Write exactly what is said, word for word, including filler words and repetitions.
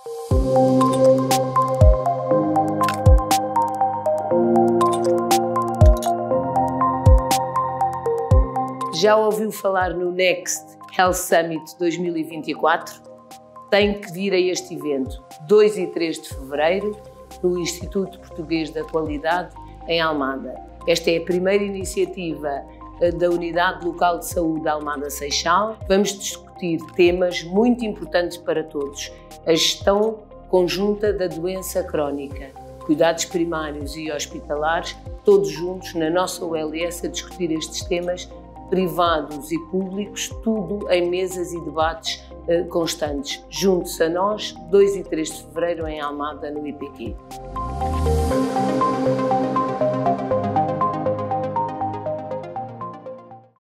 Já ouviu falar no Next Health Summit dois mil e vinte e quatro? Tem que vir a este evento, dois e três de fevereiro, no Instituto Português da Qualidade, em Almada. Esta é a primeira iniciativa da Unidade Local de Saúde de Almada Seixal. Vamos discutir temas muito importantes para todos. A gestão conjunta da doença crónica, cuidados primários e hospitalares, todos juntos na nossa U L S a discutir estes temas, privados e públicos, tudo em mesas e debates eh, constantes. Junte-se a nós, dois e três de fevereiro em Almada, no I P Q.